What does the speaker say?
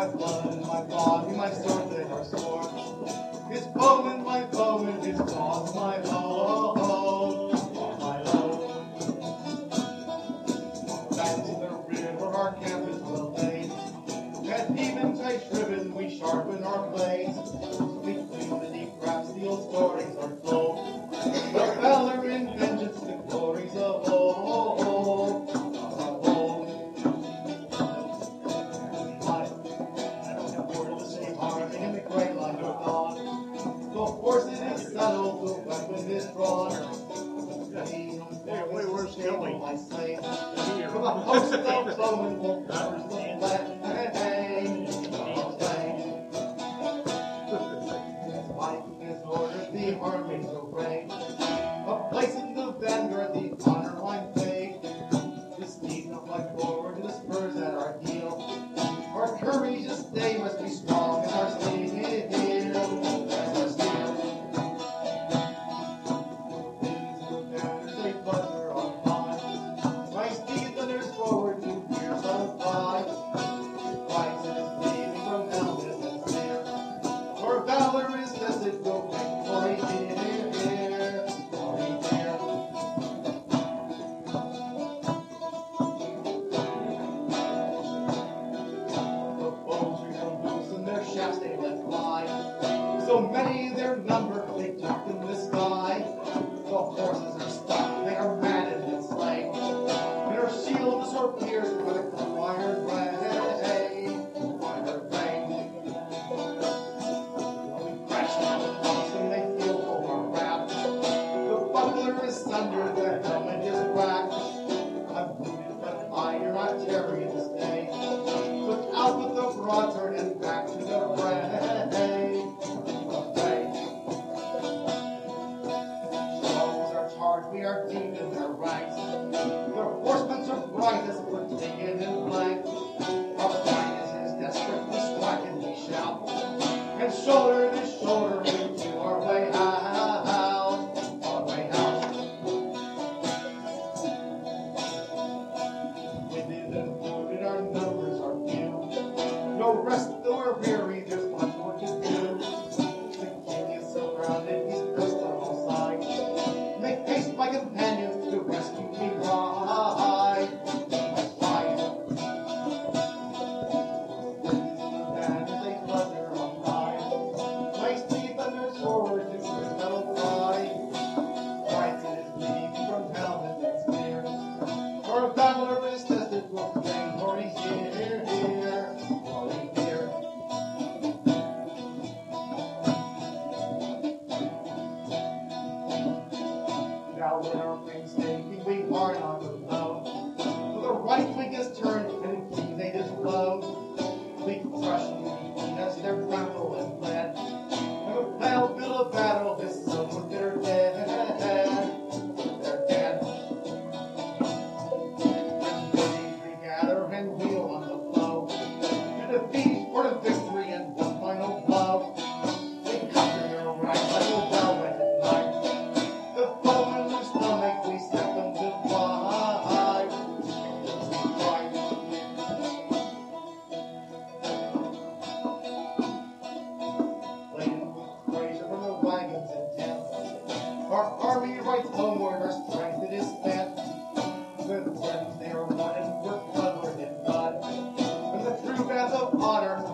my blood and my body, my sword and our sword. His bowman, my bowman, his claws, my own, my own. Back to the river, our camp is well laid. At eventide shriven, we sharpen our blades. Between the deep crafts, the old stories are told. The valor and vengeance, the glories of old. In the great light of dawn, the horse is saddled, the weapon is drawn. Where's Kelly? My slave, from a host of bowmen will covers the flame. Fighting is ordered, the armies array. A place in the Vanguard, the honor line paid. The steeds not like forward, the spurs at our heel. Our courage this day must be strong, and our steel as our steel. Winds go down as they flutter on high. My steed thunders forward to pierce on fly. Fights in his leaving from helmet and spear. For valor is tested, go make glory here, glory here. Shafts they let fly. So many their number, they talk in the sky. The horses are stuck, they are maddened and slain. And our shields are pierced with a iron ray. We crash down the cross and they feel for our wrath. The buckler is sundered, the helmet is cracked. I'm wounded, but I do not tarry this day. Look out with the broadsword and back to the fray. Strongholds are charged, we are deep in their ranks. Their horsemen are bright as we're taken in blank. Our fight is desperate, we strike and we shout. And shoulder to shoulder, we do our way out. Our way out. Winded and wounded, our numbers are few. No rest, though we're weary, there's much more to do. The king is surrounded, he's pressed on all sides. Make haste, my companions, to rescue me ride. Ride. And as they flutter on high, my steed thunders forward to his metal fly. Fights in his bleeding from helmet and spear. For valor is tested, will gain glory here, glory here. Now when our wings taking, we are not alone. For the right wing is turned, and indeed is blown. We crush and beat as their grapple and bled. And the battlefield of battle is so with their dead. They're dead. We gather and wheel on the flow. To defeat or to victory and one final blow. We cover their ranks like a well-wetted knife. The foe in their stomach, we set them to fly. Laden with treasure from the wagons and tents. Our army rides homeward, our strength it is spent. With weapons they are won and we're covered in blood. And the true path of honor